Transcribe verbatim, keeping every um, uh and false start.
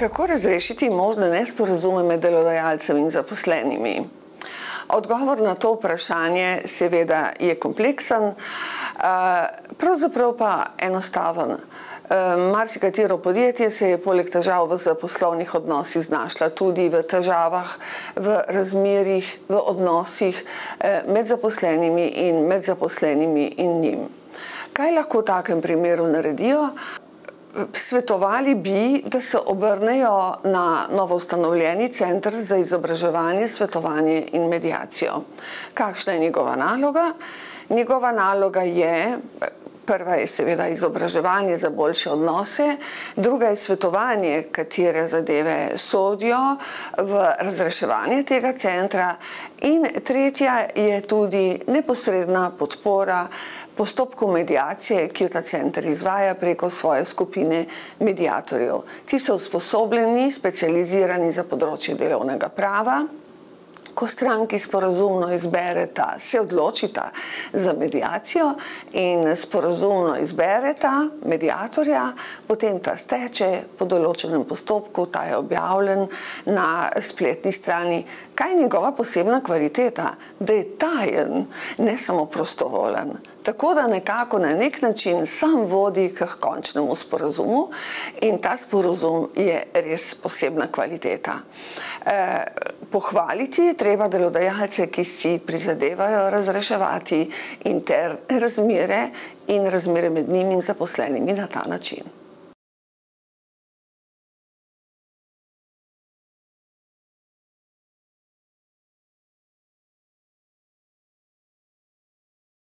Kako razrešiti možne nesporazume med delodajalcem in zaposlenimi? Odgovor na to vprašanje seveda je kompleksen, pravzaprav pa enostaven. Marsikatero podjetje se je poleg težav v zaposlovnih odnosih znašla tudi v težavah, v razmerjih, v odnosih med zaposlenimi in med zaposlenimi in njim. Kaj lahko v takem primeru naredijo? Svetovali bi, da se obrnejo na novoustanovljeni Center za izobraževanje, svetovanje in mediacijo. Kakšna je njegova naloga? Njegova naloga je, prva je seveda izobraževanje za boljše odnose, druga je svetovanje, katere zadeve sodijo v razreševanje tega centra, in tretja je tudi neposredna podpora postopku mediacije, ki jo ta center izvaja preko svoje skupine mediatorjev. Ti so usposobljeni, specializirani za področje delovnega prava. Ko stranki sporazumno izbereta, se odločita za mediacijo in sporazumno izbereta mediatorja, potem ta steče po določenem postopku, ta je objavljen na spletni strani. Kaj je njegova posebna kvaliteta? Da je tajen, ne samo prostovoljen. Tako da nekako na nek način sam vodi k končnemu sporazumu in ta sporazum je res posebna kvaliteta. Pohvaliti je treba delodajalce, ki si prizadevajo razreševati interne razmere in razmere med njimi in zaposlenimi na ta način.